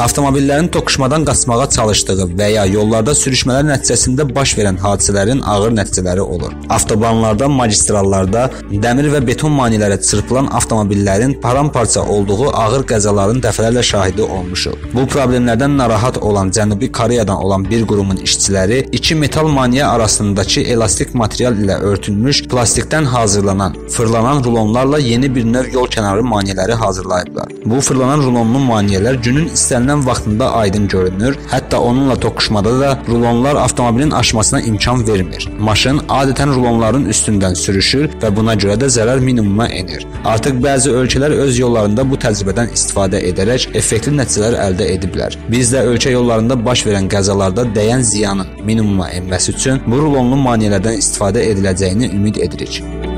Avtomobillərin toqquşmadan qaçmağa çalışdığı və ya yollarda sürüşmələr nəticəsində baş verən hadisələrin ağır nəticələri olur. Avtobanlarda, magistrallarda, dəmir və beton maneələrə çırpılan avtomobillərin paramparça olduğu ağır qəzaların dəfələrlə şahidi olmuşuq. Bu problemlərdən narahat olan Cənubi Koreyadan olan bir qurumun işçiləri iki metal maneə arasındakı elastik material ilə örtülmüş plastikdən hazırlanan, fırlanan rulonlarla yeni bir növ yol kənarı maneələri hazırlayıblar. Bu fırlanan rulonlu maneələr günün istənilən vaxtında aydın görünür, hətta onunla toqquşmada da rulonlar avtomobilin aşmasına imkan vermir. Maşın adətən rulonların üstündən sürüşür və buna görə də zərər minimuma enir. Artıq bəzi ölkələr öz yollarında bu təcrübədən istifadə edərək effektli nəticələr əldə ediblər. Biz də ölkə yollarında baş verən qəzalarda dəyən ziyanın minimuma enməsi üçün bu rulonlu maneələrdən istifadə ediləcəyini ümid edirik.